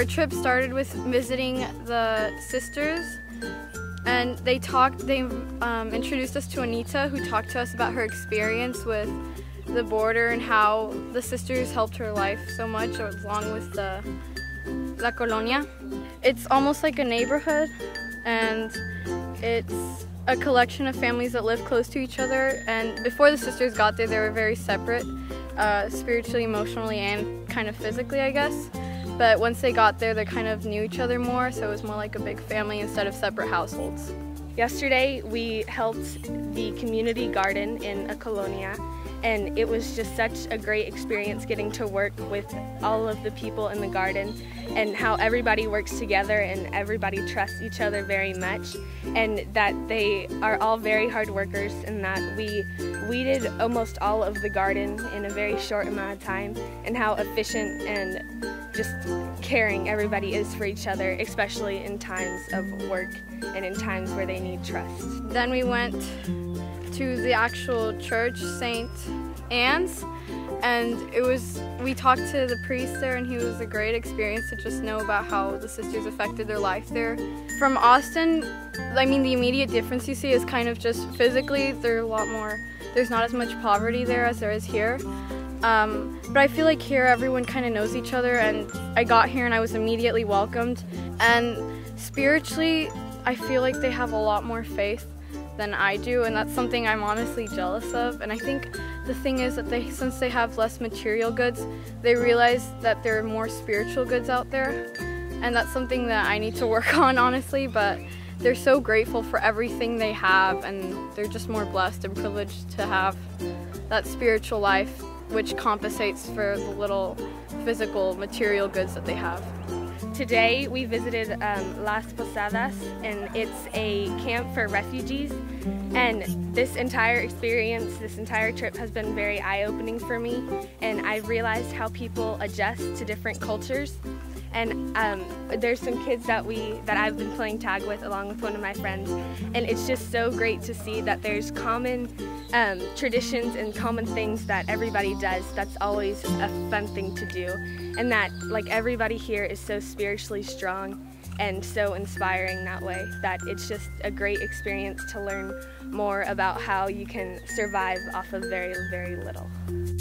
Our trip started with visiting the sisters, and they introduced us to Anita, who talked to us about her experience with the border and how the sisters helped her life so much, along with La Colonia. It's almost like a neighborhood, and it's a collection of families that live close to each other. And before the sisters got there, they were very separate, spiritually, emotionally, and kind of physically, I guess. But once they got there, they kind of knew each other more, so it was more like a big family instead of separate households. Yesterday, we helped the community garden in a colonia, and it was just such a great experience getting to work with all of the people in the garden and how everybody works together and everybody trusts each other very much, and that they are all very hard workers, and that we weeded almost all of the garden in a very short amount of time, and how efficient and just caring everybody is for each other, especially in times of work and in times where they need trust. Then we went to the actual church, St. Anne's, and we talked to the priest there, and he was a great experience to just know about how the sisters affected their life there. From Austin, I mean, the immediate difference you see is kind of just physically, there's not as much poverty there as there is here. But I feel like here everyone kind of knows each other, and I got here and I was immediately welcomed. And spiritually, I feel like they have a lot more faith than I do, and that's something I'm honestly jealous of. And I think the thing is that since they have less material goods, they realize that there are more spiritual goods out there, and that's something that I need to work on, honestly. But they're so grateful for everything they have, and they're just more blessed and privileged to have that spiritual life, which compensates for the little physical material goods that they have. Today we visited Las Posadas, and it's a camp for refugees, and this entire experience, this entire trip has been very eye-opening for me, and I realized how people adjust to different cultures. And there's some kids that I've been playing tag with along with one of my friends, and it's just so great to see that there's common traditions and common things that everybody does. That's always a fun thing to do, and that like everybody here is so spiritually strong and so inspiring that way, that it's just a great experience to learn more about how you can survive off of very, very little.